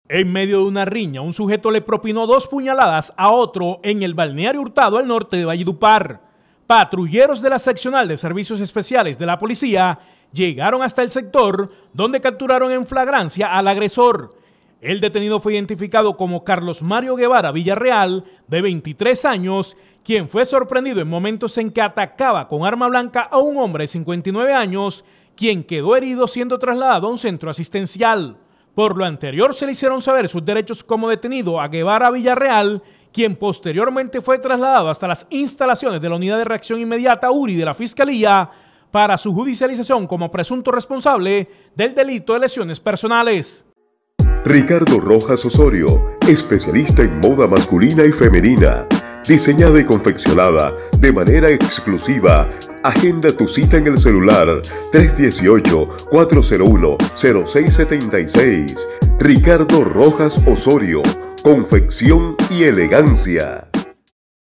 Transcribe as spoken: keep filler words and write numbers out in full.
En medio de una riña, un sujeto le propinó dos puñaladas a otro en el balneario Hurtado, al norte de Valledupar. Patrulleros de la seccional de servicios especiales de la policía llegaron hasta el sector, donde capturaron en flagrancia al agresor. El detenido fue identificado como Carlos Mario Guevara Villarreal, de veintitrés años, quien fue sorprendido en momentos en que atacaba con arma blanca a un hombre de cincuenta y nueve años, quien quedó herido siendo trasladado a un centro asistencial. Por lo anterior, se le hicieron saber sus derechos como detenido a Guevara Villarreal, quien posteriormente fue trasladado hasta las instalaciones de la Unidad de Reacción Inmediata U R I de la Fiscalía para su judicialización como presunto responsable del delito de lesiones personales. Ricardo Rojas Osorio, especialista en moda masculina y femenina, diseñada y confeccionada de manera exclusiva. Agenda tu cita en el celular tres uno ocho, cuatro cero uno, cero seis siete seis. Ricardo Rojas Osorio, confección y elegancia.